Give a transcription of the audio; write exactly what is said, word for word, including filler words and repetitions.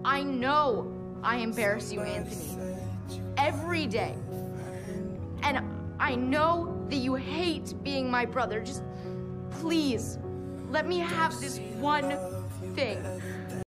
I know I embarrass you, Anthony, every day. And I know that you hate being my brother. Just please, let me have this one thing.